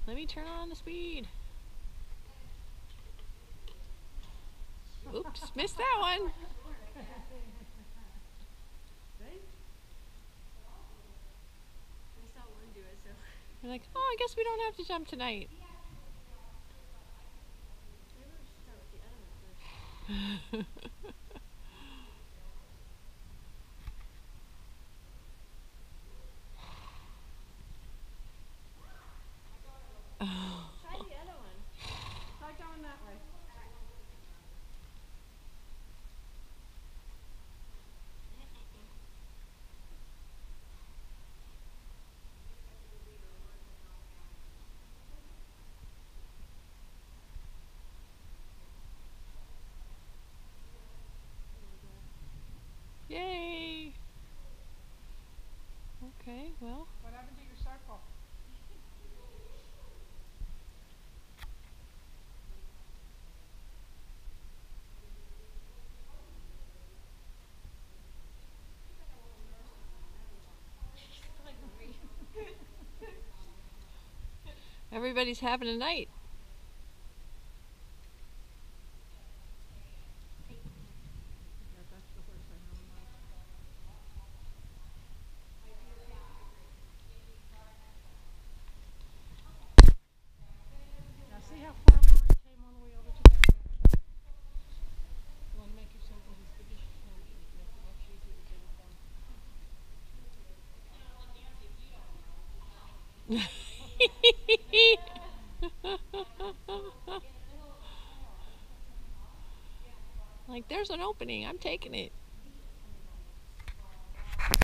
Let me turn on the speed. Oops, missed that one. You're like, oh, I guess we don't have to jump tonight. Try the other one. Try going that way. Yay! Okay, well. What happened to your circle? Everybody's having a night. Yeah, that's the horse I know and like. Now see how far Maury came all the way over to that area? You want to make your circle as big as you can. It makes it much easier to get it done. Like, there's an opening. I'm taking it.